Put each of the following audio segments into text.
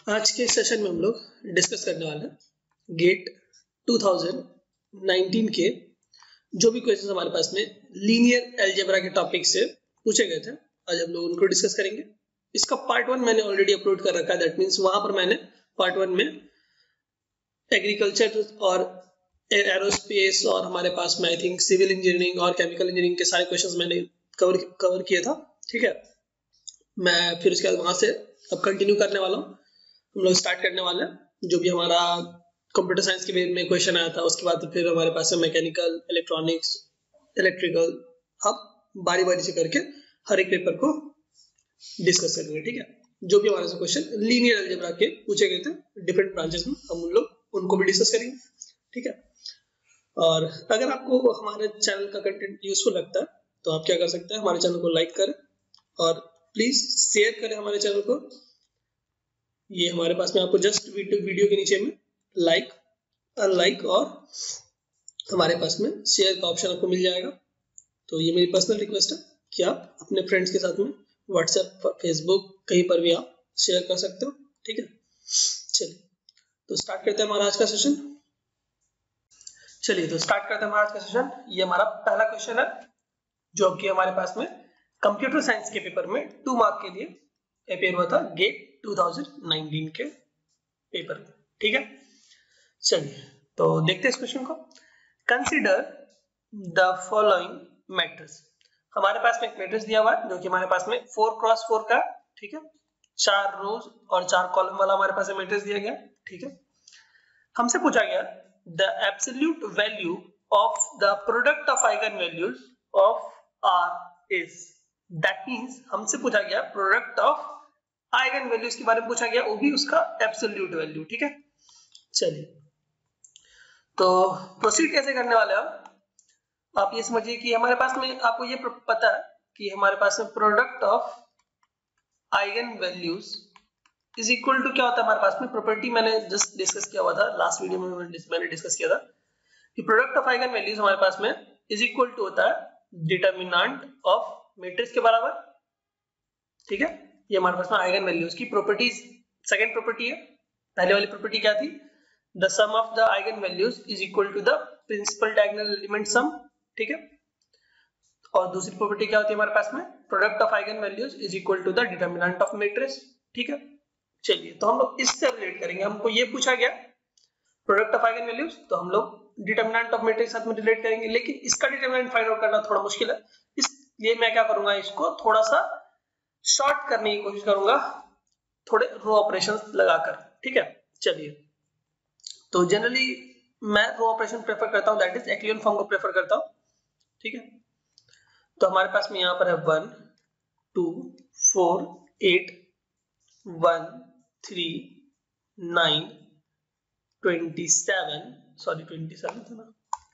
आज के सेशन में हम लोग डिस्कस करने वाले हैं गेट 2019 के जो भी क्वेश्चन हमारे पास में लीनियर अलजेब्रा के टॉपिक से पूछे गए थे। आज हम लोग उनको डिस्कस करेंगे। इसका पार्ट 1 मैंने ऑलरेडी अपलोड कर रखा है। दैट मीन्स वहां पर मैंने पार्ट 1 में एग्रीकल्चर और एरोस्पेस और हमारे पास में आई थिंक सिविल इंजीनियरिंग और केमिकल इंजीनियरिंग के सारे क्वेश्चंस मैंने कवर किया था। ठीक है, मैं फिर उसके बाद वहां से अब कंटिन्यू करने वाला हूँ। हम लोग स्टार्ट करने वाले हैं जो भी हमारा कंप्यूटर साइंस के में क्वेश्चन आया था। उसके बाद फिर हमारे पास है मैकेनिकल, इलेक्ट्रॉनिक्स, इलेक्ट्रिकल। अब बारी बारी से करके हर एक पेपर को डिस्कस करेंगे। ठीक है, जो भी हमारे से क्वेश्चन लीनियर अलजेब्रा के पूछे गए थे डिफरेंट ब्रांचेस में, हम उन लोग उनको भी डिस्कस करेंगे। ठीक है, और अगर आपको हमारे चैनल का कंटेंट यूजफुल लगता है तो आप क्या कर सकते हैं, हमारे चैनल को लाइक करें और प्लीज शेयर करें हमारे चैनल को। ये हमारे पास में आपको जस्ट वीडियो के नीचे में लाइक, अनलाइक और हमारे पास में शेयर का ऑप्शन आपको मिल जाएगा। तो ये मेरी पर्सनल रिक्वेस्ट है कि आप अपने फ्रेंड्स के साथ में व्हाट्सएप, फेसबुक कहीं पर भी आप शेयर कर सकते हो। ठीक है, चलिए तो स्टार्ट करते हैं हमारा आज का सेशन। चलिए तो स्टार्ट करते हैं हमारा आज का सेशन। ये हमारा पहला क्वेश्चन है जो कि हमारे पास में कंप्यूटर साइंस के पेपर में 2 मार्क के लिए अपेयर हुआ था गेट 2019 के पेपर में। ठीक है, चलिए तो देखते हैं इस क्वेश्चन को। Consider the following matrix. हमारे पास में एक मैट्रिक्स दिया हुआ है जो कि हमारे पास में 4x4 का, ठीक है, 4 रोज और 4 कॉलम वाला हमारे पास मैट्रिक्स दिया गया। ठीक है, हमसे पूछा गया the absolute value of the product of eigen values of R is. That means हमसे पूछा गया प्रोडक्ट ऑफ आइगन वैल्यूज के बारे में पूछा गया, वो भी उसका एब्सोल्यूट वैल्यू। ठीक है, चलिए तो प्रोसीड कैसे करने वाले हैं आप ये समझिए कि हमारे पास में आपको ये पता है कि हमारे पास में product of eigen values is equal to क्या होता है हमारे पास में प्रॉपर्टी। मैंने जस्ट डिस्कस किया हुआ था लास्ट वीडियो में, मैंने डिस्कस किया था कि प्रोडक्ट ऑफ आइगन वैल्यूज हमारे पास में इज इक्वल टू होता है डिटरमिनेंट ऑफ मैट्रिक्स के बराबर। ठीक है, ये हमारे पास में आइगन वैल्यूज की प्रॉपर्टीज सेकंड प्रॉपर्टी है। पहले वाली प्रॉपर्टी क्या थी, the sum of the eigen values is equal to the principal diagonal element sum. ठीक है, और दूसरी प्रॉपर्टी क्या होती है हमारे पास में, product of eigen values is equal to the determinant of matrix. ठीक है, चलिए तो हम लोग इससे रिलेट करेंगे। हमको ये पूछा गया प्रोडक्ट ऑफ आइगन वैल्यूज, तो हम लोग डिटरमिनेंट ऑफ मैट्रिक्स साथ में रिलेट करेंगे, लेकिन इसका डिटरमिनेंट फाइंड आउट करना थोड़ा मुश्किल है। इसलिए मैं क्या करूंगा, इसको थोड़ा सा शॉर्ट करने की कोशिश करूंगा थोड़े रो ऑपरेशंस लगाकर। ठीक है, चलिए तो जनरली मैं रो ऑपरेशन प्रेफर करता हूं, दैट इज एक्लियन फॉर्म को प्रेफर करता हूं। ठीक है, तो हमारे पास में यहां पर है 1 2 4 8 1 3 9 27, सॉरी 27 था ना,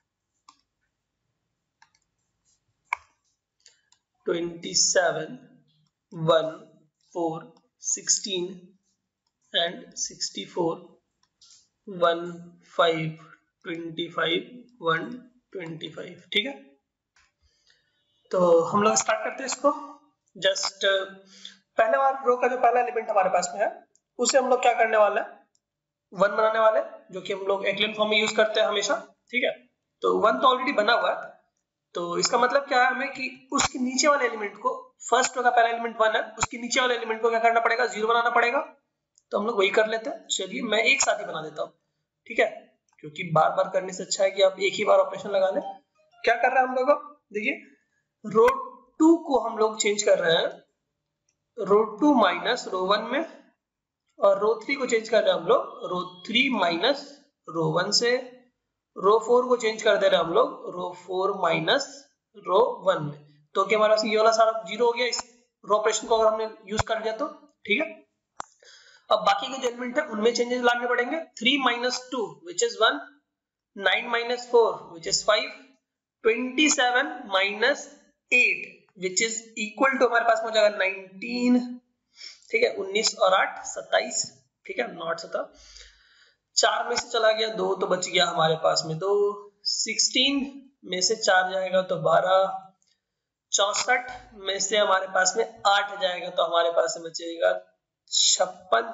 27 1 4 16 and 64 1 5 25 1 25। ठीक है, तो हम लोग स्टार्ट करते हैं इसको। जस्ट पहले बार रो का जो पहला एलिमेंट हमारे पास में है उसे हम लोग क्या करने वाले हैं, 1 बनाने वाले, जो कि हम लोग एक्लियन फॉर्म में यूज करते हैं हमेशा। ठीक है, तो 1 तो ऑलरेडी बना हुआ है, तो इसका मतलब क्या है हमें कि उसके नीचे वाले एलिमेंट को, फर्स्ट रो का पहला एलिमेंट 1 है, उसके नीचे वाले एलिमेंट को क्या करना पड़ेगा, 0 बनाना पड़ेगा। तो हम लोग वही कर लेते हैं। चलिए मैं एक साथ ही बना देता हूँ। ठीक है, क्योंकि बार बार करने से अच्छा है कि आप एक ही बार ऑपरेशन लगा लें। क्या कर रहे हैं हम लोग, देखिए रो 2 को हम लोग चेंज कर रहे हैं रो 2 माइनस रो 1 में, और रो 3 को चेंज कर रहे हैं हम लोग रो 3 माइनस रो 1 से, रो 4 को चेंज कर दे रहे हैं हम लोग रो 4 माइनस रो 1 में। तो क्या हमारा ये वाला सारा 0 हो गया इस रो ऑपरेशन को अगर हमने यूज कर दिया तो। ठीक है, अब बाकी के जो एलिमेंट है उनमें चेंजेस लाने पड़ेंगे। 3 minus 2 which is 1, 9 minus 4 which is 5, 27 minus 8 which is equal to हमारे पास में हो जाएगा 19। ठीक है, 19 और 8 27। ठीक है, 9 7, 4 में से चला गया 2 तो बच गया हमारे पास में 2, 16 में से 4 जाएगा तो 12, 64 में से हमारे पास में 8 जाएगा तो हमारे पास में बचेगा 56,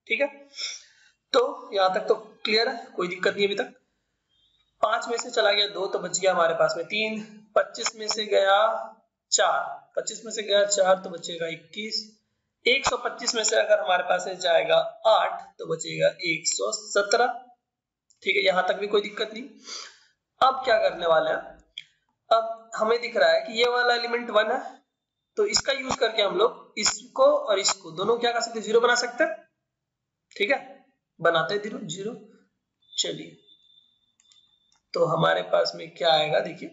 ठीक है, तो यहां तक तो क्लियर है, कोई दिक्कत नहीं अभी तक। 5 में से चला गया 2 तो बच गया हमारे पास में 3, 25 में से गया 4, 25 में से गया 4 तो बचेगा 21, 125 में से अगर हमारे पास में जाएगा 8 तो बचेगा 117। ठीक है, यहां तक भी कोई दिक्कत नहीं। अब क्या करने वाले हैं, अब हमें दिख रहा है कि ये वाला एलिमेंट 1 है, तो इसका यूज करके हम लोग इसको और इसको दोनों क्या कर सकते हैं, 0 बना सकते हैं। ठीक है, बनाते हैं 0। चलिए, तो हमारे पास में क्या आएगा, देखिए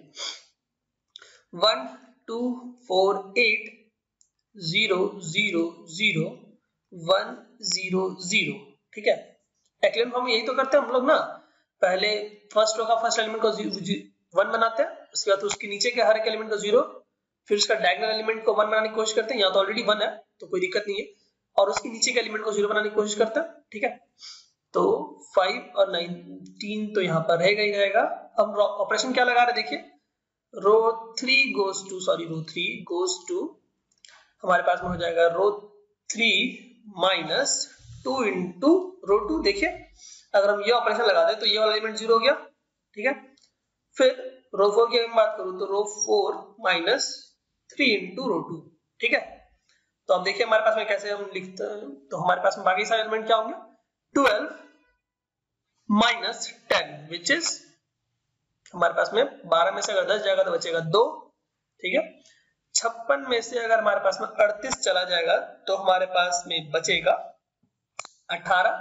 1 2 4 8 0 0 0 1 0 0। ठीक है, एक्चुअली हम यही तो करते हैं हम लोग ना, पहले फर्स्ट रो का फर्स्ट एलिमेंट को 1 बनाते हैं, उसके बाद उसके नीचे के हर एक एलिमेंट को 0, फिर उसका डायगोनल एलिमेंट को 1 बनाने की कोशिश करते हैं। यहाँ तो ऑलरेडी 1 है तो कोई दिक्कत नहीं है, और उसके नीचे के एलिमेंट को 0 बनाने की कोशिश करते हैं। ठीक है, तो 5 और 19 तो यहाँ पर रहेगा ही रहेगा। अब ऑपरेशन क्या लगा रहे, देखिए रो 3 गोज टू हमारे पास में हो जाएगा रो 3 माइनस 2 इंटू रो 2। देखिए अगर हम ये ऑपरेशन लगा दें तो ये वाला एलिमेंट 0 हो गया। ठीक है, फिर रो 4 की अगर बात करूं तो रो 4 माइनस 3 इंटू रो 2। ठीक है, तो अब देखिए हमारे पास में कैसे हम लिखते हैं, तो हमारे पास में बाकी सारे एलिमेंट क्या होंगे, 12 माइनस 10 विच इज हमारे पास में 12 में से अगर 10 जाएगा तो बचेगा 2। ठीक है, 56 में से अगर हमारे पास में 38 चला जाएगा तो हमारे पास में बचेगा 18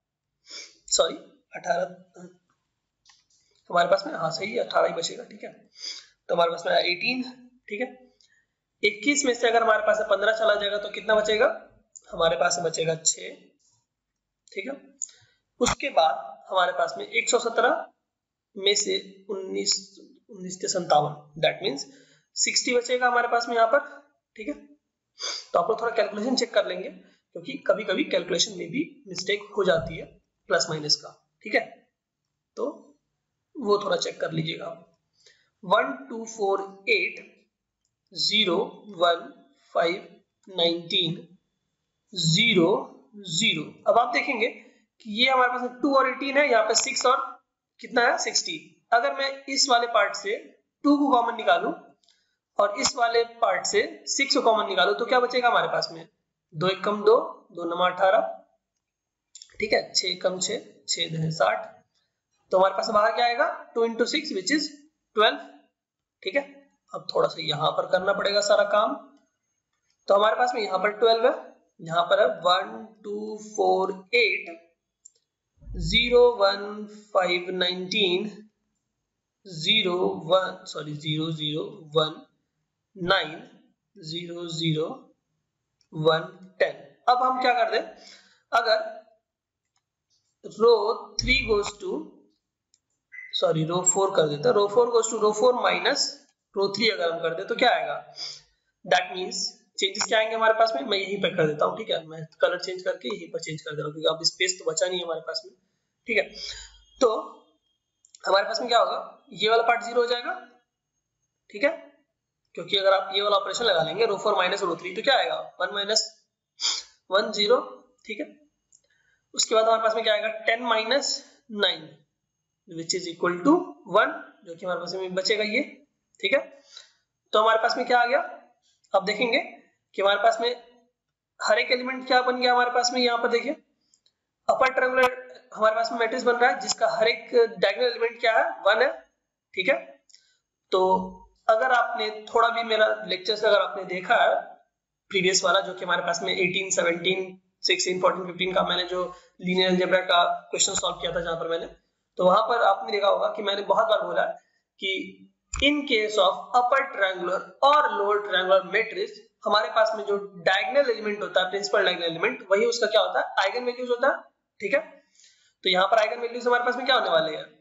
हमारे पास में, हाँ सही है 18 ही बचेगा। ठीक है, तो हमारे पास में 18। ठीक है, 21 में से अगर हमारे पास में 15 चला जाएगा तो कितना बचेगा, हमारे पास में बचेगा 6। ठीक है, उसके बाद हमारे पास में 117 में से 19 से 57 दैट मीन्स 60 बचेगा हमारे पास में यहाँ पर। ठीक है, तो आप लोग थोड़ा कैलकुलेशन चेक कर लेंगे क्योंकि कभी कभी कैलकुलेशन में भी मिस्टेक हो जाती है प्लस माइनस का। ठीक है, तो वो थोड़ा चेक कर लीजिएगा। 1 2 4 8 0 1 5 19 0 0। अब आप देखेंगे कि ये हमारे पास 2 और 18 है, यहाँ पे 6 और कितना है 60। अगर मैं इस वाले पार्ट से 2 को कॉमन निकालूं और इस वाले पार्ट से 6 को कॉमन निकालूं तो क्या बचेगा हमारे पास में, 2 1 कम 2 2 9 18। ठीक है, 6 कम 6 6 2 60, तो हमारे पास बाहर क्या आएगा 2 into 6 विच इज 12। ठीक है, अब थोड़ा सा यहाँ पर करना पड़ेगा सारा काम, तो हमारे पास में यहाँ पर 12 है, यहाँ पर है 1 2 4 8 0 1 5 19 0 0 1 9 0 0 1 10। अब हम क्या कर दें, अगर रो 3 गोज टू रो 4 कर देते हैं, row 4 goes to row 4 minus row 3 अगर हम कर दे तो क्या आएगा, दैट मीन्स चेंजेस क्या आएंगे हमारे पास में, मैं यहीं पे कर देता हूँ। ठीक है, मैं कलर चेंज करके यहीं पर चेंज कर दे रहा हूँ क्योंकि अब स्पेस तो बचा नहीं है हमारे पास में। ठीक है, तो हमारे पास में क्या होगा, ये वाला पार्ट 0 हो जाएगा। ठीक है, क्योंकि अगर आप ये वाला ऑपरेशन लगा लेंगे रो 4 माइनस रो 3 तो क्या आएगा 1 माइनस 1 0। ठीक है, उसके बाद हमारे पास में क्या आएगा 10 minus 9 which is equal to 1, जो कि हमारे पास में बचेगा ये। ठीक है, तो हमारे पास में क्या आ गया, अब देखेंगे कि हमारे पास में हर एक एलिमेंट क्या बन गया हमारे पास में, यहाँ पर देखिए अपर ट्रायंगुलर हमारे पास में मैट्रिक्स बन रहा है जिसका हर एक डायगोनल एलिमेंट क्या है 1 है। ठीक है, तो अगर आपने थोड़ा भी मेरा लेक्चर से अगर आपने देखा है प्रीवियस वाला जो कि हमारे पास में 18 17 16 14 15 का मैंने जो लीनियर अलजेब्रा का क्वेश्चन सॉल्व किया था जहां पर मैंने, तो वहां पर आपने देखा होगा कि मैंने बहुत बार बोला कि in case of upper triangular और लोअर ट्रायंगुलर मैट्रिक्स हमारे पास में जो डायगोनल एलिमेंट होता है प्रिंसिपल डायगोनल एलिमेंट वही उसका क्या होता है आइगन वैल्यूज होता है। ठीक है, तो यहाँ पर आइगन वैल्यूज हमारे पास में क्या होने वाले हैं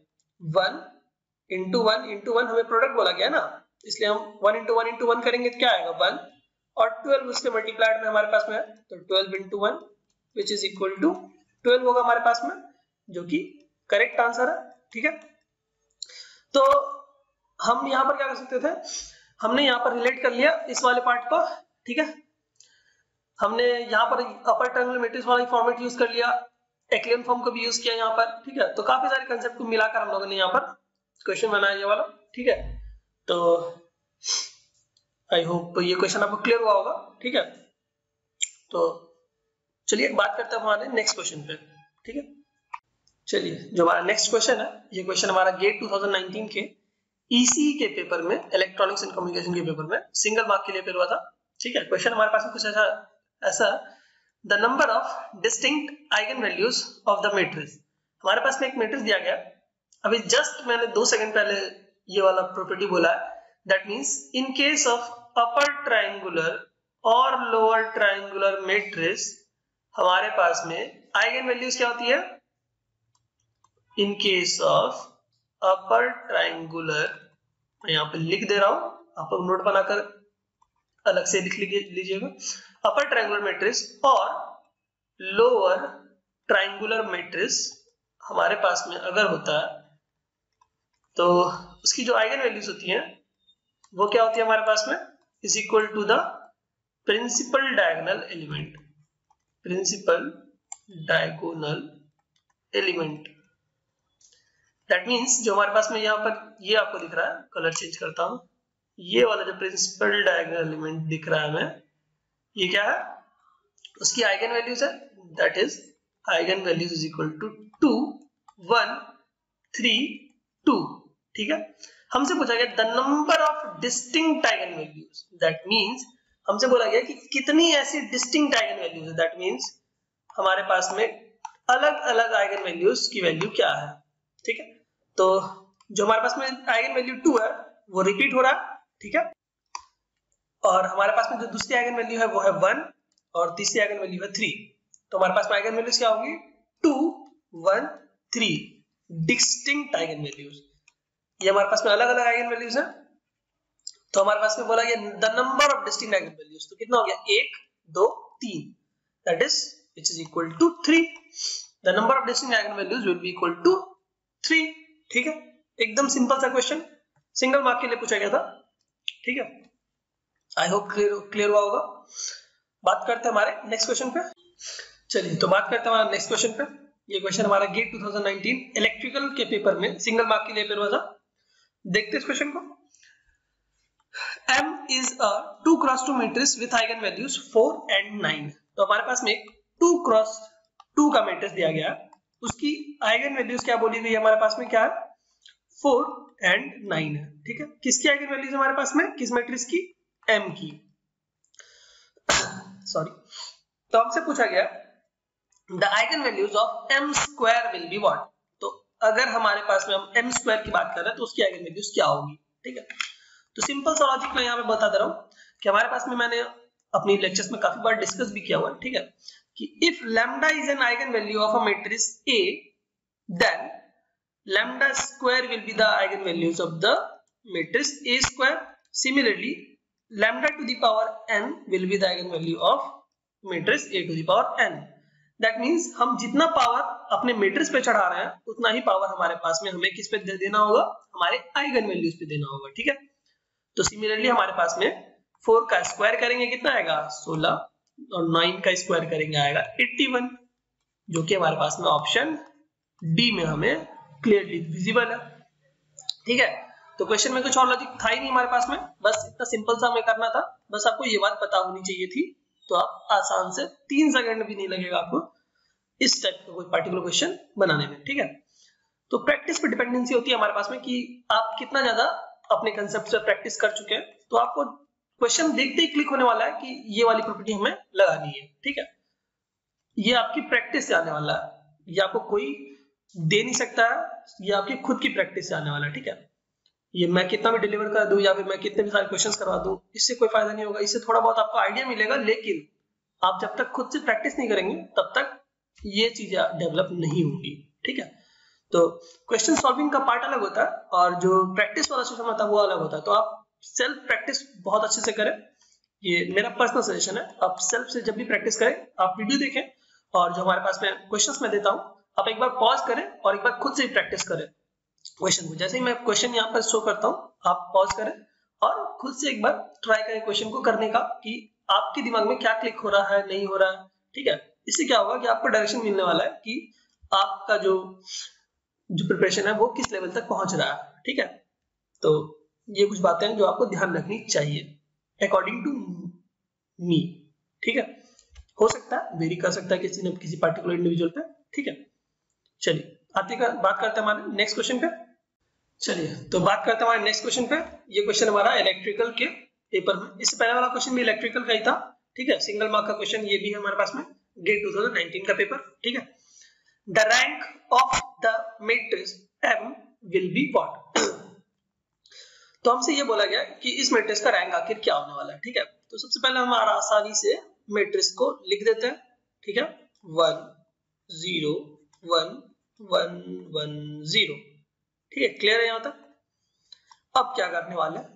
1 into 1 into 1 हमें प्रोडक्ट बोला गया ना, इसलिए हम 1 into 1 into 1 करेंगे तो क्या आएगा 1 और 12 उसके मल्टीप्लाइड में हमारे पास में है तो 12 into 1 which is equal to 12 होगा हमारे पास में, जो कि करेक्ट आंसर है। ठीक है, तो हम यहाँ पर क्या कर सकते थे, हमने यहाँ पर रिलेट कर लिया इस वाले पार्ट को। ठीक है, हमने यहाँ पर अपर ट्रायंगुलर मैट्रिक्स वाला फॉर्मेट यूज कर लिया, एक्लियन फॉर्म को भी यूज किया यहाँ पर, ठीक है। तो काफी सारे कंसेप्ट को मिलाकर हम लोगों ने यहाँ पर क्वेश्चन बनाया ये वाला, ठीक है। तो आई होप ये क्वेश्चन आपको क्लियर हुआ होगा, ठीक है। तो चलिए बात करते हैं हमारे नेक्स्ट क्वेश्चन पे, ठीक है। चलिए जो हमारा नेक्स्ट क्वेश्चन है, ये क्वेश्चन हमारा गेट 2019 के ईसीई के पेपर में, इलेक्ट्रॉनिक्स एंड कम्युनिकेशन के पेपर में सिंगल मार्क के लिए पेपर हुआ था, ठीक है। क्वेश्चन हमारे पास में कुछ ऐसा the number of distinct eigen values of the matrix. हमारे पास में एक मैट्रिक्स दिया गया, अभी जस्ट मैंने 2 सेकंड पहले ये वाला प्रॉपर्टी बोला है, that means in case of upper triangular और लोअर ट्रायंगुलर मैट्रिक्स हमारे पास में आइगन वैल्यूज क्या होती है। In case of upper triangular, मैं यहाँ पे लिख दे रहा हूं, आप लोग नोट बनाकर अलग से लिख लीजिएगा। अपर ट्रायंगुलर मैट्रिक्स और लोअर ट्रायंगुलर मैट्रिक्स हमारे पास में अगर होता है तो उसकी जो आइगन वैल्यूज होती हैं वो क्या होती है हमारे पास में, is equal to the principal diagonal element, principal diagonal element. That means जो हमारे पास में यहाँ पर ये आपको दिख रहा है, कलर चेंज करता हूं, ये वाला जो प्रिंसिपल डायगोनल एलिमेंट दिख रहा है हमें, ये क्या है, उसकी आइगन वैल्यूज है, that is eigen values is equal to 2 1 3 2, ठीक है। हमसे पूछा गया the number of distinct eigen values, that means हमसे बोला गया कि कितनी ऐसी डिस्टिंक्ट आइगन वैल्यूज है, दैट मींस हमारे पास में अलग अलग आइगन वैल्यूज की वैल्यू क्या है, ठीक है। तो जो हमारे पास में आइगन वैल्यू 2 है वो रिपीट हो रहा है, ठीक है। और हमारे पास में जो दूसरी आइगन वैल्यू है वो है 1 और तीसरी आइगन वैल्यू है 3। तो हमारे पास में आइगन वैल्यूज क्या होगी, 2 1 3 डिस्टिंक्ट आइगन वैल्यूज। ये हमारे पास में अलग अलग आइगन वैल्यूज है। तो हमारे पास में बोला गया the number of distinct eigen values, तो कितना हो गया 1 2 3, that is which is equal to 3। The number of distinct eigen values will be equal to 3, ठीक है। एकदम सिंपल सा क्वेश्चन, सिंगल मार्क के लिए पूछा गया था, ठीक है। आई होप क्लियर हुआ होगा। बात करते हैं हमारे नेक्स्ट क्वेश्चन पे। चलिए तो बात करते हैं हमारे नेक्स्ट क्वेश्चन पे। ये क्वेश्चन हमारा गेट 2019 इलेक्ट्रिकल के पेपर में सिंगल मार्क के लिए पेपर हुआ था। देखते हैं इस क्वेश्चन को। M is a 2 cross 2 matrix with eigen values 4 and 9। तो हमारे पास में एक 2 cross 2 का मैट्रिक्स दिया गया, उसकी आइगन वैल्यूज क्या बोली गई हमारे पास में, क्या है 4 and 9 है, ठीक है। किसकी आइगन वैल्यूज हमारे पास में, किस मैट्रिक्स की, M की, सॉरी। तो हमसे पूछा गया the eigen values of M square will be what. तो अगर हमारे पास में हम M स्क्वायर की बात कर रहे हैं तो उसकी आइगन वैल्यूज क्या होगी, ठीक है। तो सिंपल सा लॉजिक मैं यहाँ पे बता दे रहा हूँ कि हमारे पास में मैंने अपनी लेक्चर्स में काफी बार डिस्कस भी किया हुआ है, ठीक है, कि if lambda is an eigen value of a matrix A, then lambda square will be the eigen values of the matrix A square. Similarly lambda to the power n will be the eigen value of matrix A to the power n। That means हम जितना power अपने matrix पे चढ़ा रहे हैं उतना ही power हमारे पास में हमें किस पे देना होगा, हमारे आइगन वैल्यूज पे देना होगा, ठीक है। तो सिमिलरली हमारे पास में 4 का स्क्वायर करेंगे कितना आएगा 16, और 9 का स्क्वायर करेंगे आएगा 81, जो कि हमारे पास में ऑप्शन डी में हमें क्लियरली विजिबल है, ठीक है। तो क्वेश्चन में कुछ और लॉजिक था ही नहीं हमारे पास में, बस इतना सिंपल सा हमें करना था, बस आपको ये बात पता होनी चाहिए थी, तो आप आसान से 3 सेकंड भी नहीं लगेगा आपको इस टाइप का कोई पार्टिकुलर क्वेश्चन बनाने में, ठीक है। तो प्रैक्टिस पे डिपेंडेंसी होती है हमारे पास में कि आप कितना ज्यादा अपने कंसेप्ट से प्रैक्टिस कर चुके हैं। तो आपको क्वेश्चन देखते ही क्लिक होने वाला है कि ये वाली प्रॉपर्टी हमें लगानी है, ठीक है। ये आपकी प्रैक्टिस से आने वाला है, ये आपको कोई दे नहीं सकता है, ये आपकी खुद की प्रैक्टिस से आने वाला है, ठीक है। ये मैं कितना भी डिलीवर कर दूं या फिर मैं कितने भी सारे क्वेश्चंस करवा दूं, इससे कोई फायदा नहीं होगा। इससे थोड़ा बहुत आपको आइडिया मिलेगा, लेकिन आप जब तक खुद से प्रैक्टिस नहीं करेंगे तब तक ये चीजें डेवलप नहीं होंगी, ठीक है। तो क्वेश्चन सॉल्विंग का पार्ट अलग होता है और जो प्रैक्टिस वाला सेशन होता है वो अलग होता है। तो आप सेल्फ प्रैक्टिस बहुत अच्छे से करें, ये मेरा पर्सनल सजेशन है। आप सेल्फ से जब भी प्रैक्टिस करें, आप वीडियो देखें और जो हमारे पास में क्वेश्चंस मैं देता हूं आप एक बार पॉज करें और एक बार खुद से ही प्रैक्टिस करें क्वेश्चन को। जैसे ही मैं क्वेश्चन यहाँ पर शो करता हूँ आप पॉज करें और खुद से एक बार ट्राई करें क्वेश्चन को करने का, कि आपके दिमाग में क्या क्लिक हो रहा है, नहीं हो रहा है, ठीक है। इससे क्या होगा कि आपको डायरेक्शन मिलने वाला है कि आपका जो प्रिपरेशन है वो किस लेवल तक पहुंच रहा है, ठीक है। तो ये कुछ बातें हैं जो आपको ध्यान रखनी चाहिए अकॉर्डिंग टू मी, ठीक है। हो सकता है वेरी कर सकता है किसी न किसी पार्टिकुलर इंडिविजुअल पे, ठीक है। चलिए बात करते हैं हमारे नेक्स्ट क्वेश्चन पे। चलिए तो बात करते हैं हमारे नेक्स्ट क्वेश्चन पे। ये क्वेश्चन हमारा इलेक्ट्रिकल के पेपर में, इससे पहले वाला क्वेश्चन भी इलेक्ट्रिकल का ही था, ठीक है, सिंगल मार्क का क्वेश्चन ये भी है हमारे पास में, गेट 2019 का पेपर, ठीक है। The rank of the matrix M will be what. तो हमसे ये बोला गया कि इस मैट्रिक्स का रैंक आखिर क्या होने वाला है, ठीक है। तो सबसे पहले हमारा आसानी से मैट्रिक्स को लिख देते हैं, ठीक है, 1 0 1 1 1 0, ठीक है, क्लियर है यहां तक। अब क्या करने वाले हैं,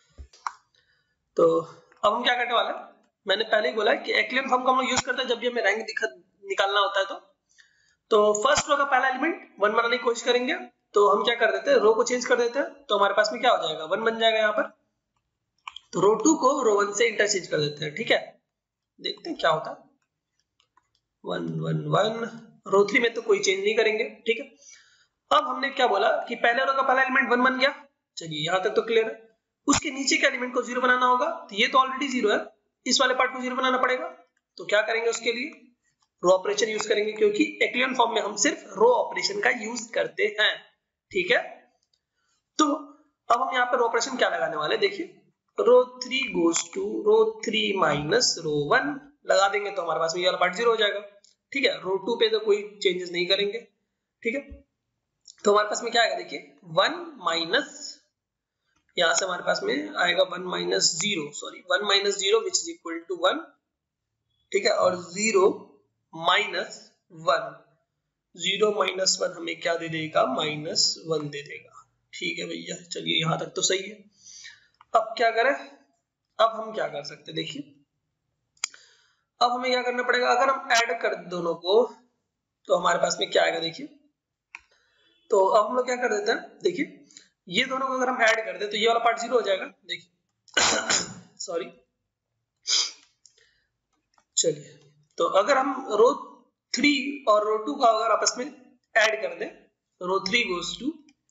तो अब हम क्या करने वाले हैं, मैंने पहले ही बोला है कि एक्लियन फॉर्म का हम लोग यूज करते हैं जब भी हमें रैंक निकालना होता है। तो फर्स्ट रो का पहला एलिमेंट 1 बनाने की कोशिश करेंगे, तो हम क्या कर देते हैं, रो को चेंज कर देते हैं, तो हमारे पास में क्या हो जाएगा, 1 बन जाएगा यहाँ पर। तो रो 2 को रो 1 से इंटरचेंज कर देते हैं, ठीक है, देखते हैं क्या होता है, 1 1 1, रो 3 में तो कोई चेंज नहीं करेंगे, ठीक है। अब हमने क्या बोला कि पहले रो का पहला एलिमेंट 1 बन गया, चलिए यहाँ तक तो क्लियर है। उसके नीचे के एलिमेंट को 0 बनाना होगा, तो ये तो ऑलरेडी 0 है, इस वाले पार्ट को 0 बनाना पड़ेगा। तो क्या करेंगे, उसके लिए रो ऑपरेशन यूज करेंगे, क्योंकि एक्लियन फॉर्म में हम सिर्फ रो ऑपरेशन का यूज करते हैं, ठीक है। तो अब हम यहाँ पर रो ऑपरेशन क्या लगाने वाले, देखिए, row 3 goes to row 3 minus row 1 लगा देंगे, तो हमारे पास में ये वाला पार्ट 0 हो जाएगा, ठीक है। रो 2 पे तो कोई चेंजेस नहीं करेंगे, ठीक है। तो हमारे पास में क्या आएगा, देखिए 1 माइनस, यहां से हमारे पास में आएगा 1 minus 0, sorry 1 minus 0 which is equal to 1, ठीक है, और 0 माइनस 1, 0 माइनस 1 हमें क्या दे देगा, -1 दे देगा, ठीक है भैया। चलिए यहां तक तो सही है। अब क्या करें, अब हम क्या कर सकते हैं, देखिए अब हमें क्या करना पड़ेगा, अगर हम ऐड कर दोनों को तो हमारे पास में क्या आएगा, देखिए। तो अब हम लोग क्या कर देते हैं, देखिए ये दोनों को अगर हम ऐड कर दे तो ये वाला पार्ट 0 हो जाएगा, देखिए सॉरी। चलिए तो अगर हम रो 3 और रो 2 का अगर आपस में ऐड कर दें, रो 3 गोज टू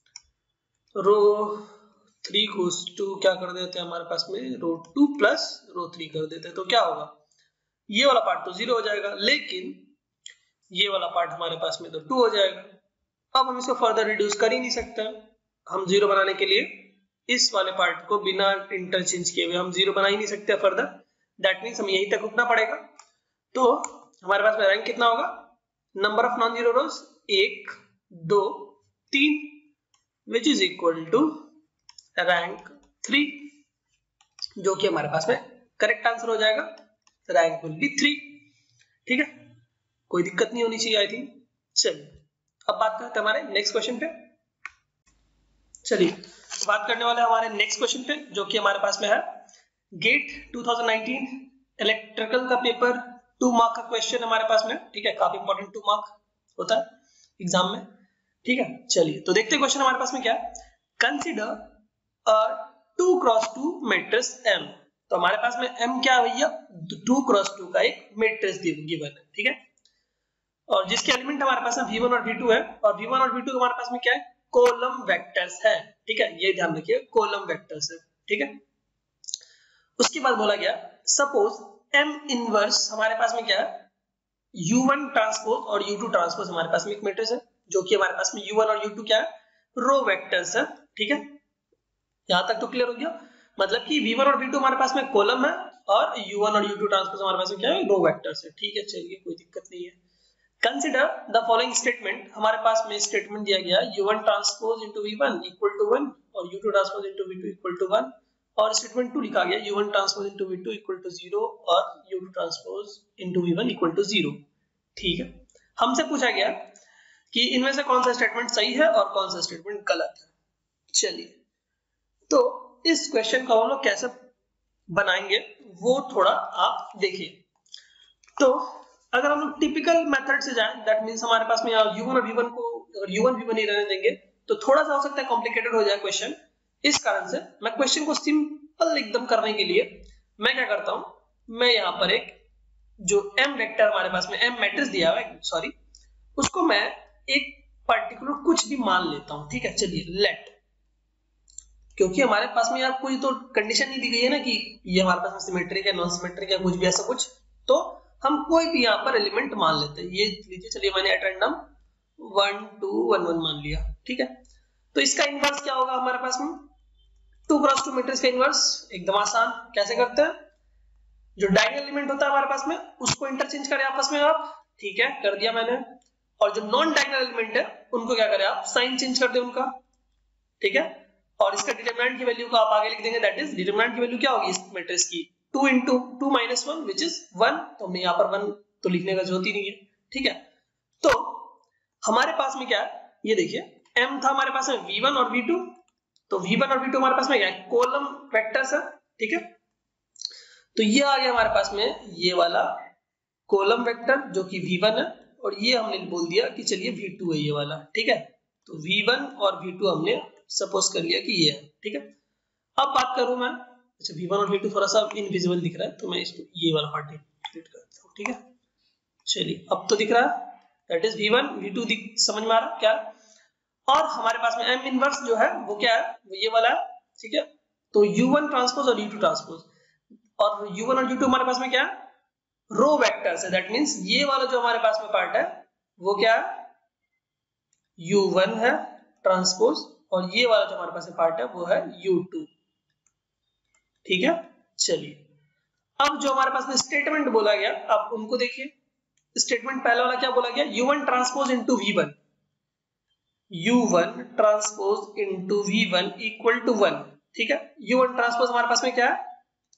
क्या कर देते हैं, हमारे पास में रो 2 प्लस रो 3 कर देते हैं, तो क्या होगा, ये वाला पार्ट तो 0 हो जाएगा, लेकिन ये वाला पार्ट हमारे पास में तो 2 हो जाएगा। अब हम इसको फर्दर रिड्यूस कर ही नहीं सकते, हम 0 बनाने के लिए इस वाले पार्ट को बिना इंटरचेंज किए हुए हम 0 बना ही नहीं सकते फर्दर, दैट मीन्स हमें यहीं तक रुकना पड़ेगा। तो हमारे पास में रैंक कितना होगा, number of non zero rows 1 2 3 which is equal to rank 3, जो कि हमारे पास में करेक्ट आंसर हो जाएगा, रैंक विल बी 3, ठीक है, कोई दिक्कत नहीं होनी चाहिए आई थिंक। चलिए अब बात करते हैं हमारे नेक्स्ट क्वेश्चन पे। चलिए बात करने वाले हमारे नेक्स्ट क्वेश्चन पे, जो कि हमारे पास में है गेट 2019 इलेक्ट्रिकल का पेपर, 2 मार्क का क्वेश्चन हमारे पास में, ठीक है, काफी इंपॉर्टेंट 2 मार्क होता है एग्जाम में, ठीक है। चलिए तो देखते हैं क्वेश्चन हमारे पास में क्या है, consider a 2x2 matrix M। तो हमारे पास में M क्या है भैया, 2x2 का एक मैट्रिक्स गिवन है, ठीक है, और जिसके एलिमेंट हमारे पास में V1 और V2 है, और V1 और V2 हमारे पास में क्या है, कॉलम वेक्टर्स है, ठीक है, ये ध्यान रखिए कॉलम वेक्टर्स है, ठीक है। उसके बाद बोला गया सपोज M इनवर्स हमारे पास में क्या है, U1 ट्रांसपोज और U2 ट्रांसपोज हमारे पास में एक मैट्रिक्स है, जो कि हमारे पास में U1 और U2 क्या है, रो वेक्टर्स है, ठीक है। यहां तक तो क्लियर हो गया, मतलब कि V1 और V2 हमारे पास में कॉलम है और U1 और U2 ट्रांसपोज हमारे पास में क्या है, रो वेक्टर्स है, ठीक है। चलिए कोई दिक्कत नहीं है। कंसीडर द फॉलोइंग स्टेटमेंट, हमारे पास में स्टेटमेंट दिया गया U1 transpose into V1 equal to 1 और U2 transpose into V2 equal to 1, और स्टेटमेंट 2 लिखा गया U1 transpose into V2 equal to 0 और U2 transpose into V1 equal to 0, ठीक है। हमसे पूछा गया कि इनमें से कौन सा स्टेटमेंट सही है और कौन सा स्टेटमेंट गलत है। चलिए तो इस क्वेश्चन को हम लोग कैसे बनाएंगे वो थोड़ा आप देखिए। तो अगर हम लोग टिपिकल मेथड से जाएं, दैट मींस हमारे पास में U1 और V1 को अगर U1 V1 ही रहने देंगे तो थोड़ा सा हो सकता है कॉम्प्लिकेटेड हो जाए क्वेश्चन। इस कारण से मैं क्वेश्चन को सिंपल एकदम करने के लिए मैं क्या करता हूं, मैं यहाँ पर एक जो m वेक्टर हमारे पास में m मैट्रिक्स दिया हुआ है, सॉरी, उसको मैं एक पर्टिकुलर कुछ भी मान लेता हूं। ठीक है, चलिए लेट, क्योंकि हमारे पास में यार कोई तो कंडीशन नहीं दी गई है ना कि ये हमारे पास में सिमेट्रिक है, नॉन सिमेट्रिक है, कुछ भी ऐसा कुछ, तो हम कोई भी यहाँ पर एलिमेंट मान लेते हैं। ये लीजिए, चलिए मैंने एट रैंडम 1 2 1 1 मान लिया। ठीक है, तो इसका इनवर्स क्या होगा हमारे पास में, 2 क्रॉस 2 मैट्रिक्स का इनवर्स एकदम आसान, कैसे करते हैं, जो डायगोनल एलिमेंट होता है हमारे पास में उसको इंटरचेंज करें आपस में आप। ठीक है, कर दिया मैंने। और जो नॉन डायगोनल एलिमेंट है उनको क्या करें आप, साइन चेंज कर दे उनका। ठीक है, और इसका डिटरमिनेंट की वैल्यू को आप आगे लिख देंगे, दैट इज डिटरमिनेंट की वैल्यू क्या होगी इस मैट्रिक्स की, 2 into 2 minus 1 which is 1। तो हमने यहाँ पर 1 तो लिखने का जरूरत ही नहीं है। ठीक है, तो हमारे पास में क्या है, ये देखिए m था हमारे पास में v1 और v2, तो v1 और v2 हमारे पास में क्या है, कॉलम वेक्टर्स है। ठीक है, तो ये आ गया हमारे पास में ये वाला कॉलम वेक्टर जो कि v1 है, और ये हमने बोल दिया कि चलिए v2 है ये वाला। ठीक है, तो v1 और v2 हमने सपोज कर लिया कि ये है। ठीक है, अब बात करूं मैं, अच्छा v1 और v2 थोड़ा सा इनविजिबल दिख रहा है, तो मैं इसको ये वाला पार्ट डिलीट कर देता हूं। ठीक है, चलिए अब तो दिख रहा है, दैट इज v1 v2 समझ में आ रहा क्या। और हमारे पास में m इनवर्स जो है वो क्या है, वो ये वाला है। ठीक है, तो u1 ट्रांसपोज और u2 ट्रांसपोज, और u1 और u2 हमारे पास में क्या है, रो वेक्टर्स है। दैट मींस ये वाला जो हमारे पास में पार्ट है वो क्या है, u1 है ट्रांसपोज, और ये वाला जो हमारे पास में पार्ट है वो है u2। ठीक है, चलिए अब जो हमारे पास में स्टेटमेंट बोला गया, आप उनको देखिए। स्टेटमेंट पहला वाला क्या बोला गया, u1 transpose into v1, u1 transpose into v1 equal to 1। ठीक है, u1 ट्रांसपोज हमारे पास में क्या है,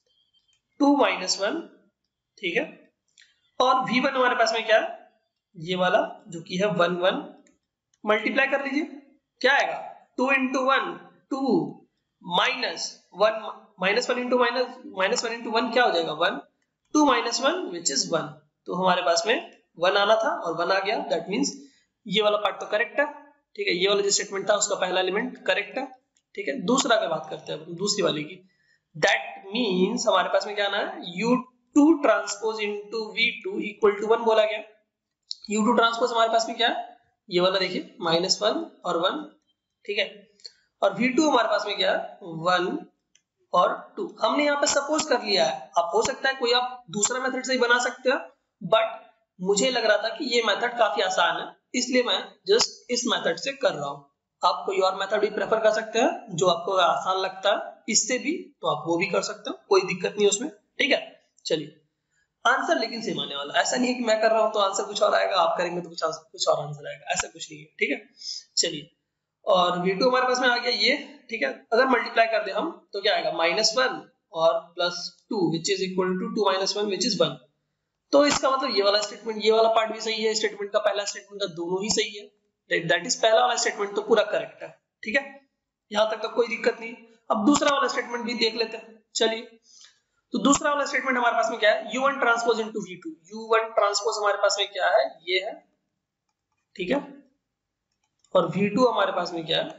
2 minus 1। ठीक है, और v1 हमारे पास में क्या है, ये वाला जो कि है 1 1, मल्टीप्लाई कर लीजिए, क्या आएगा, 2 into 1 2 minus 1 minus 1 into minus 1 into 1 क्या हो जाएगा 1, 2 minus 1 which is 1। तो हमारे पास में 1 आना था और 1 आ गया, दैट मींस ये वाला पार्ट तो करेक्ट है। ठीक है, ये वाला जो स्टेटमेंट था उसका पहला एलिमेंट करेक्ट है। ठीक है, दूसरा की बात करते हैं दूसरी वाले की, दैट मींस हमारे पास में क्या आना है, u2 transpose into v2 equal to 1 बोला गया। u2 ट्रांसपोज हमारे पास में क्या है, ये वाला देखिए -1 और 1। ठीक है, और v2 हमारे पास में क्या है, 1 और 2। हमने यहाँ पे सपोज कर लिया है, आप हो सकता है कोई आप दूसरा मेथड से ही बना सकते हो, बट मुझे लग रहा था कि ये मेथड काफी आसान है, इसलिए मैं जस्ट इस मेथड से कर रहा हूँ। आप कोई और मेथड भी प्रेफर कर सकते हैं जो आपको आसान लगता है इससे भी, तो आप वो भी कर सकते हो, कोई दिक्कत नहीं उसमें। ठीक है, चलिए आंसर लेकिन सेम आने वाला, ऐसा नहीं है कि मैं कर रहा हूं तो आंसर कुछ और आएगा, आप करेंगे तो कुछ और आंसर आएगा, ऐसा कुछ नहीं है। ठीक है, चलिए, और v2 हमारे पास में आ गया ये। ठीक है, अगर मल्टीप्लाई कर दे हम तो क्या आएगा, -1 और +2 which is equal to 2 minus 1 which is 1। तो इसका मतलब ये वाला स्टेटमेंट, ये वाला पार्ट भी सही है, स्टेटमेंट का पहला स्टेटमेंट का दोनों ही सही है, दैट इज पहला वाला स्टेटमेंट तो पूरा करेक्ट है। ठीक है, यहां तक तो कोई दिक्कत नहीं। अब दूसरा वाला स्टेटमेंट भी देख लेते हैं, चलिए। तो दूसरा वाला स्टेटमेंट हमारे पास में क्या है, u1 transpose into v2, u1 transpose हमारे पास में क्या है, ये है। ठीक है, और v2 हमारे पास में क्या है,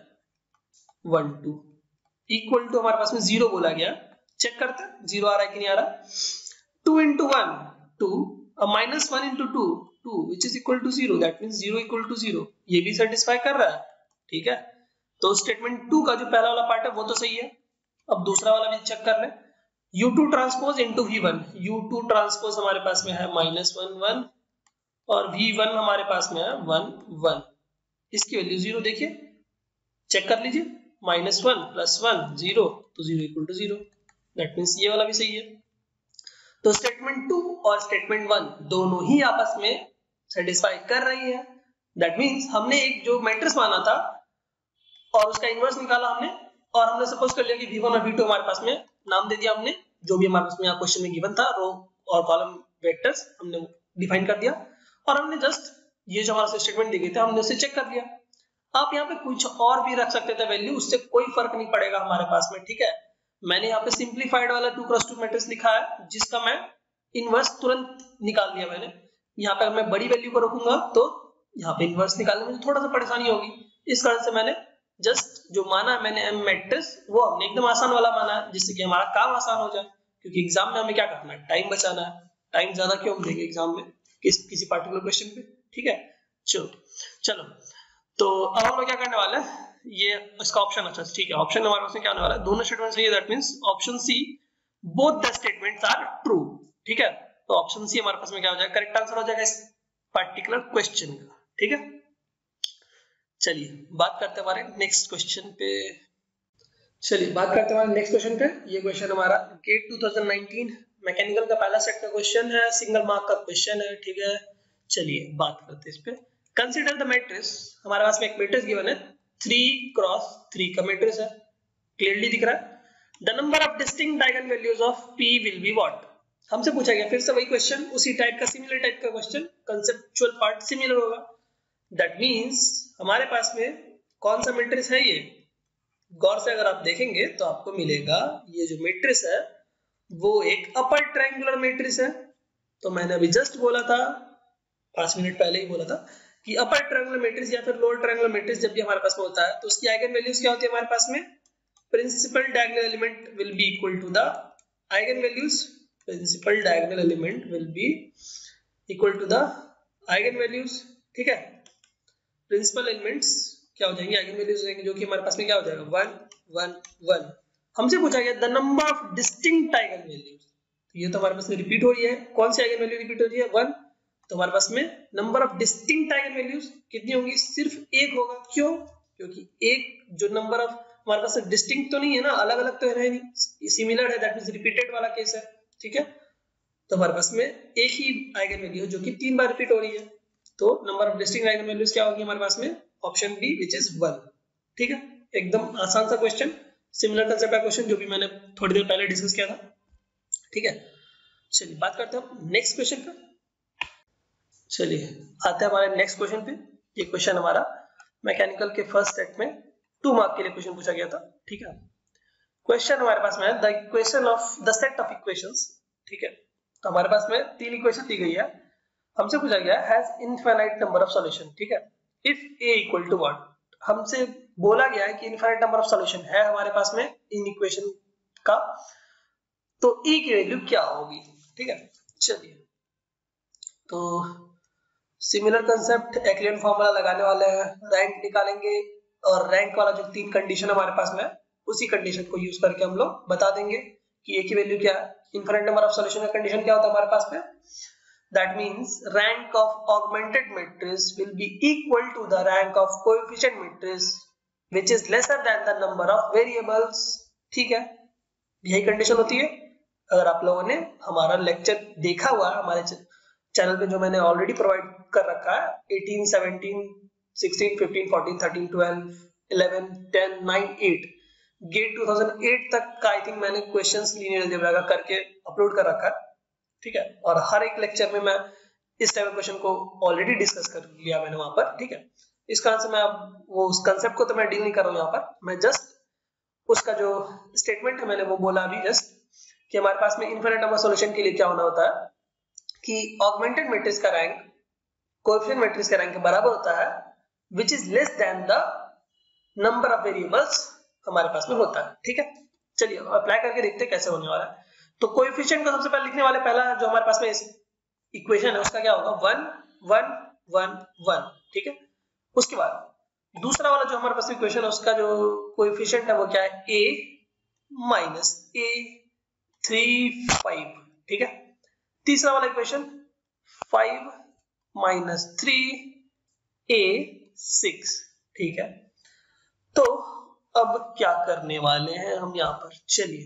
1 2 इक्वल टू हमारे पास में 0 बोला गया। चेक करते हैं 0 आ रहा है कि नहीं आ रहा। 2 into 1 2 -1 into 2 2 which is equal to 0, that means 0 equal to 0, ये भी सेटिस्फाई कर रहा है। ठीक है, तो स्टेटमेंट 2 का जो पहला वाला पार्ट है वो तो सही है। अब दूसरा वाला भी चेक कर ले, u2 transpose into v1, u2 transpose हमारे पास में है -1 1 और v1 हमारे पास में है 1 1। इसकी वैल्यू 0 देखिए, चेक कर लीजिए, -1 + 1 0, तो 0 equal to 0, दैट मींस ये वाला भी सही है। तो स्टेटमेंट 2 और स्टेटमेंट 1 दोनों ही आपस में सेटिस्फाई कर रही है। दैट मींस हमने एक जो मैट्रिक्स माना था और उसका इनवर्स निकाला हमने, और हमने सपोज कर लिया कि v1 और v2 हमारे पास में नाम दे दिया हमने, जो भी हमारे पास में यहाँ क्वेश्चन में गिवन था, रो और कॉलम वेक्टर्स हमने डिफाइन कर दिया, और हमने जस्ट ये जो हमारा स्टेटमेंट दिए थे हमने उसे चेक कर लिया। आप यहाँ पे कुछ और भी रख सकते थे वैल्यू, उससे कोई फर्क नहीं पड़ेगा हमारे पास में। ठीक है, मैंने यहाँ पे सिंप्लीफाइड वाला 2 क्रॉस 2 मैट्रिक्स लिखा है, जिसका मैं इनवर्स तुरंत निकाल दिया मैंने। यहाँ पे मैं बड़ी वैल्यू को रखूंगा तो यहाँ पे इनवर्स निकालने में थोड़ा सा परेशानी होगी, इस कारण से मैंने जस्ट जो माना मैंने m मैट्रिक्स वो हमने एकदम आसान वाला माना है, जिससे कि हमारा काम आसान हो जाए। क्योंकि एग्जाम में हमें क्या करना है, टाइम बचाना है। टाइम ज्यादा क्यों हम देंगे एग्जाम में किसी पार्टिकुलर क्वेश्चन पे, ठीक है। चलो तो अब हम लोग क्या करने वाले हैं, ये इसका ऑप्शन, अच्छा ठीक है, ऑप्शन हमारे पास में क्या होने वाला है, दोनों स्टेटमेंट सही है, that means option C both the statements are true, ठीक है। तो ऑप्शन सी हमारे पास में क्या हो जाएगा, करेक्ट आंसर हो जाएगा इस पर्टिकुलर क्वेश्चन का, ठीक है। चलिए बात करते हैं हमारे नेक्स्ट क्वेश्चन पे। ये क्वेश्चन हमारा गेट 2019 मैकेनिकल का पहला सेट का क्वेश्चन है, सिंगल मार्क का क्वेश्चन है, ठीक है। चलिए बात करते हैं इस पे। कंसीडर द मैट्रिक्स, हमारे पास में एक मैट्रिक्स गिवन है 3x3 का मैट्रिक्स है, क्लियरली दिख रहा है। The number of distinct eigen values of P will be what, हमसे पूछा गया फिर से वही क्वेश्चन, उसी टाइप का सिमिलर टाइप का क्वेश्चन, कंसेप्चुअल पार्ट सिमिलर होगा। दैट मींस हमारे पास में कौन सा मैट्रिक्स है, ये गौर से अगर आप देखेंगे तो आपको मिलेगा ये जो मैट्रिक्स है वो एक अपर ट्रायंगुलर मैट्रिक्स है। तो मैंने अभी जस्ट बोला था, 5 मिनट पहले ही बोला था कि अपर ट्रायंगुलर मैट्रिक्स या फिर लोअर ट्रायंगुलर मैट्रिक्स जब भी हमारे पास में होता है तो उसकी आइगन वैल्यूज क्या होती है हमारे पास में, principal diagonal element will be equal to the eigen values, principal diagonal element will be equal to the eigen values, ठीक है। प्रिंसिपल एलिमेंट्स क्या हो जाएंगे, आइगन वैल्यूज हो जाएंगे, जो कि हमारे पास में क्या हो जाएगा 1 1 1। हमसे पूछा गया the number of distinct eigen values, तो ये तो हमारे पास में रिपीट हो रही है, कौन सी आइगन वैल्यू रिपीट हो रही है 1, तो हमारे पास में number of distinct eigen values कितनी होंगी, सिर्फ एक होगा। क्यों, क्योंकि एक जो नंबर ऑफ हमारे पास डिस्टिंक्ट तो नहीं है ना, अलग अलग तो है नहीं, सिमिलर है, दैट मींस रिपीटेड वाला केस है, ठीक है। तो हमारे पास में एक ही आइगन वैल्यू है जो कि 3 बार रिपीट हो रही है, तो number of distinct eigen values क्या होगी हमारे पास में, ऑप्शन बी विच इज 1, ठीक है। एकदम आसान सा क्वेश्चन, सिमिलर कंसेप्ट का क्वेश्चन जो भी मैंने थोड़ी देर पहले डिस्कस किया था, ठीक है। चलिए बात करते हैं नेक्स्ट क्वेश्चन का। चलिए आते हैं हमारे नेक्स्ट क्वेश्चन पे। ये क्वेश्चन हमारा मैकेनिकल के फर्स्ट सेट में 2 मार्क के लिए क्वेश्चन पूछा गया था, ठीक है। क्वेश्चन हमारे पास में है the equation of the set of equations, ठीक है। तो हमारे पास में 3 इक्वेशन दी गई है, हमसे पूछा गया has infinite number of solution, ठीक है। If a equal to what, हमसे बोला गया है कि इनफाइनाइट नंबर ऑफ सॉल्यूशन है हमारे पास में इन इक्वेशन का, तो a की वैल्यू क्या होगी, ठीक है। चलिए तो सिमिलर कंसेप्ट, एक्लियन फॉर्मूला लगाने वाले हैं, रैंक निकालेंगे और रैंक वाला जो 3 कंडीशन हमारे पास में उसी कंडीशन को यूज करके हम लोग बता देंगे कि a की वैल्यू क्या है। इनफाइनाइट नंबर ऑफ सॉल्यूशन का कंडीशन क्या होता है हमारे पास में, that means rank of augmented matrix will be equal to the rank of coefficient matrix which is lesser than the number of variables, ठीक है। यही कंडीशन होती है। अगर आप लोगों ने हमारा लेक्चर देखा हुआ है हमारे चैनल पे जो मैंने ऑलरेडी प्रोवाइड कर रखा है 18 17 16 15 14 13 12 11 10 9 8 गेट 2008 तक का आई थिंक मैंने क्वेश्चंस लीनियर अलजेब्रा का करके अपलोड कर रखा है, ठीक है। और हर एक लेक्चर में मैं इस टाइप क्वेश्चन को ऑलरेडी डिस्कस कर लिया मैंने वहां पर, ठीक है। इस कारण से मैं अब वो उस कंसेप्ट को तो मैं डील नहीं कर रहा हूं यहाँ पर, मैं जस्ट उसका जो स्टेटमेंट है मैंने वो बोला अभी जस्ट कि हमारे पास में इनफाइनाइट नंबर सॉल्यूशन के लिए क्या होना होता है कि ऑगमेंटेड मैट्रिक्स का रैंक कोएफिशिएंट मैट्रिक्स के रैंक के बराबर होता है which is less than the number of variables हमारे पास में होता है, ठीक है। चलिए अप्लाई करके देखते हैं कैसे होने वाला है। तो कोएफिशिएंट को सबसे पहले लिखने वाले पहला जो हमारे पास में इक्वेशन है उसका क्या होगा 1 1 1 1, ठीक है। उसके बाद दूसरा वाला जो हमारे पास इक्वेशन है उसका जो कोएफिशिएंट है वो क्या है a माइनस a 3 5, ठीक है। तीसरा वाला इक्वेशन 5 माइनस 3 a 6, ठीक है। तो अब क्या करने वाले हैं हम यहाँ पर, चलिए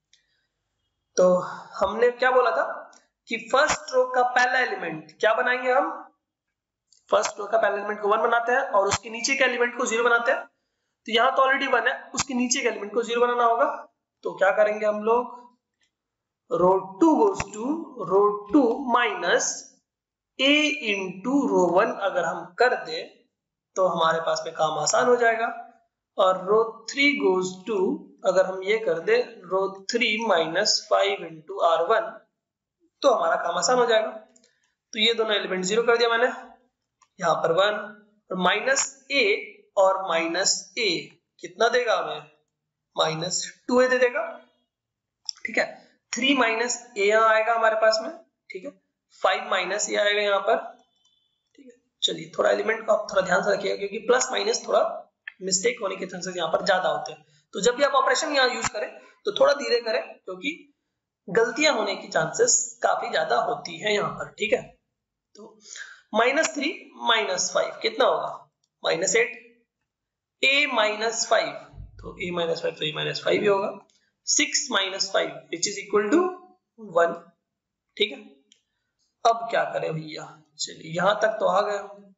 तो हमने क्या बोला था कि फर्स्ट रो का पहला एलिमेंट क्या बनाएंगे हम, फर्स्ट रो का पहला एलिमेंट को 1 बनाते हैं और उसके नीचे के एलिमेंट को 0 बनाते हैं। तो यहाँ तो ऑलरेडी 1 है, उसके नीचे के एलिमेंट को 0 बनाना होगा। तो क्या करेंगे हम लोग, row 2 goes to row 2 minus a into row 1 अगर हम कर दे तो हमारे पास में काम आसान हो जाएगा। और रो 3 गोज टू अगर हम ये कर दे रो 3 माइनस 5 इंटू r1 तो हमारा काम आसान हो जाएगा। तो ये दोनों एलिमेंट 0 कर दिया मैंने, यहाँ पर 1 और माइनस a और माइनस a कितना देगा हमें, माइनस 2a दे देगा, ठीक है। 3 माइनस ए यहाँ आएगा हमारे पास में, ठीक है, 5 माइनस ए आएगा यहाँ पर, ठीक है। चलिए थोड़ा एलिमेंट को आप थोड़ा ध्यान से रखिएगा क्योंकि प्लस माइनस थोड़ा मिस्टेक होने के चांसेस यहाँ पर ज्यादा होते हैं, तो जब भी आप ऑपरेशन यहाँ यूज करें तो थोड़ा धीरे करें क्योंकि गलतियां होने की चांसेस काफी ज्यादा होती है यहाँ पर, ठीक है। तो -3 -5 कितना होगा, -8, a -5 तो a -5 तो a -5 ही होगा, 6 -5 विच इज इक्वल टू 1, ठीक है। अब क्या करें भैया, चलिए यहां तक तो आ गए,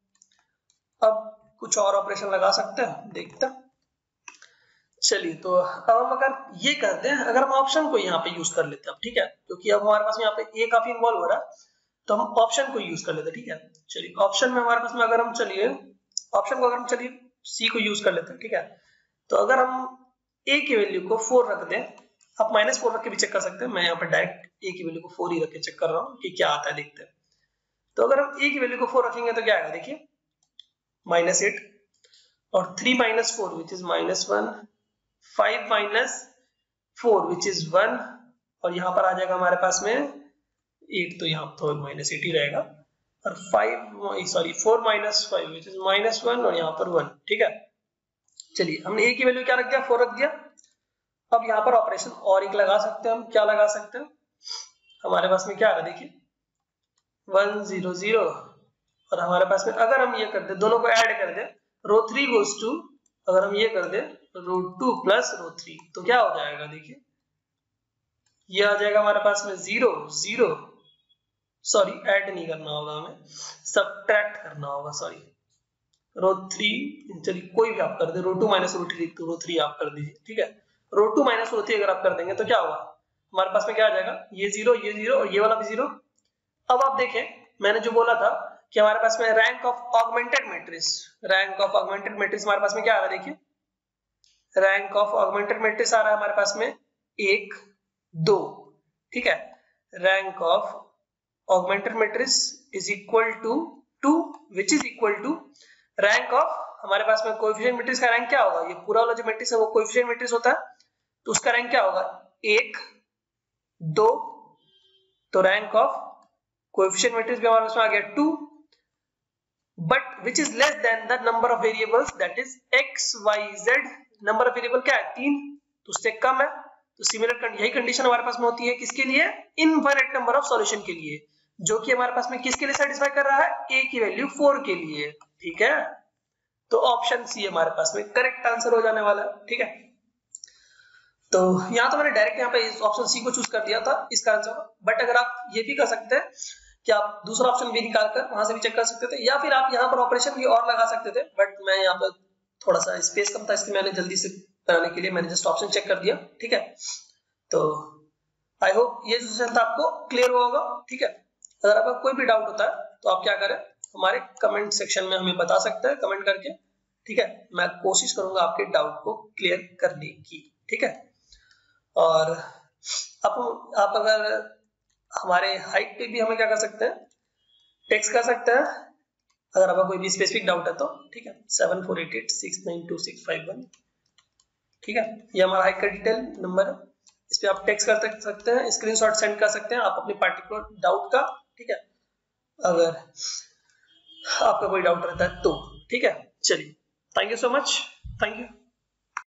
अब कुछ और ऑपरेशन लगा सकते हैं, देखते हैं। चलिए तो अब हम अगर ये करते हैं, अगर हम ऑप्शन को यहाँ पे यूज कर लेते हैं, ठीक है, क्योंकि अब हमारे पास में यहाँ पे ए काफी इन्वॉल्व हो रहा है, तो हम ऑप्शन को यूज कर लेते हैं, ठीक है। चलिए ऑप्शन में हमारे पास में अगर हम चलिए सी को यूज कर लेते हैं, ठीक है। तो अगर हम ए की वैल्यू को 4 रख दें, आप -4 रख के भी चेक कर सकते हैं, मैं यहाँ पे डायरेक्ट ए की वैल्यू को 4 ही रख के चेक कर रहा हूँ कि क्या आता है, देखते हैं। तो अगर हम ए की वैल्यू को 4 रखेंगे तो क्या आएगा, देखिए -8 और 3 - 4 विच इज -1, 5 - 4 विच इज 1 और यहाँ पर आ जाएगा हमारे पास में 8, तो यहाँ तो -8 ही रहेगा, और 4 - 5 विच इज -1 और यहाँ पर 1, ठीक है। चलिए हमने ए की वैल्यू क्या रख दिया, 4 रख दिया। अब यहाँ पर ऑपरेशन और एक लगा सकते हैं, हम क्या लगा सकते हैं, हमारे पास में क्या आ रहा है, देखिए 1 0 0 और हमारे पास में अगर हम ये कर दे, दोनों को ऐड कर दे, रो 3 गोज टू, अगर हम ये कर दे रो 2 प्लस रो 3 तो क्या हो जाएगा, देखिए ये आ जाएगा हमारे पास में 0 0, सॉरी ऐड नहीं करना होगा हमें, सब्ट्रैक्ट करना होगा, सॉरी रो 3, चलिए कोई भी आप कर दे, रो 2 माइनस रो 3 तो रो 3 आप कर दीजिए, ठीक है। रो 2 माइनस रो 3 अगर आप कर देंगे तो क्या होगा, हमारे पास में क्या आ जाएगा, ये 0 और ये वाला भी 0। अब आप देखें मैंने जो बोला था कि हमारे पास में रैंक ऑफ ऑगमेंटेड मैट्रिक्स हमारे पास में क्या आ रहा है, देखिए रैंक ऑफ ऑगमेंटेड मैट्रिक्स आ रहा है हमारे पास में 1 2, ठीक है। Rank of augmented matrix is equal to 2 which is equal to rank of, हमारे पास में कोएफिशिएंट मैट्रिक्स का रैंक क्या होगा, ये पूरा वाला जो मैट्रिक्स है वो कोएफिशिएंट मैट्रिक्स होता है, तो उसका रैंक क्या होगा 1 2, तो रैंक ऑफ कोएफिशिएंट मैट्रिक्स भी हमारे पास में आ गया 2, but which is less than the number of variables that is x y z, number of variable क्या है 3, तो उससे कम है, तो सिमिलर यही कंडीशन हमारे पास में होती है किसके लिए, इनफाइनाइट नंबर ऑफ सॉल्यूशन के लिए, जो कि हमारे पास में किसके लिए सेटिस्फाई कर रहा है, a की वैल्यू 4 के लिए, ठीक है। तो ऑप्शन सी हमारे पास में करेक्ट आंसर हो जाने वाला है, ठीक है। तो यहाँ तो मैंने डायरेक्ट यहाँ पे इस ऑप्शन सी को चूज कर दिया था इसका आंसर, बट अगर आप ये भी कर सकते हैं कि आप दूसरा ऑप्शन भी निकाल कर वहां से भी चेक कर सकते थे, या फिर आप यहाँ पर ऑपरेशन भी और लगा सकते थे, बट मैं यहाँ पर थोड़ा सा स्पेस कम था इसलिए मैंने जल्दी से बनाने के लिए मैंने जस्ट ऑप्शन चेक कर दिया, ठीक है। तो आई होप ये जो सेशन था आपको क्लियर हुआ होगा, ठीक है। अगर आपका कोई भी डाउट होता है तो आप क्या करें, हमारे कमेंट सेक्शन में हमें बता सकते हैं कमेंट करके, ठीक है। मैं कोशिश करूंगा आपके डाउट को क्लियर करने की, ठीक है। और आप अगर हमारे हाइट पे भी हमें क्या कर सकते हैं, टेक्स्ट कर सकते हैं अगर आपका कोई भी स्पेसिफिक डाउट है तो, ठीक है। 7488692651, ठीक है, ये हमारा हाइट का डिटेल नंबर है, इस पे आप टेक्स्ट कर सकते हैं, स्क्रीनशॉट सेंड कर सकते हैं आप अपने पार्टिकुलर डाउट का, ठीक है, अगर आपका कोई डाउट रहता है तो, ठीक है। चलिए thank you so much, thank you.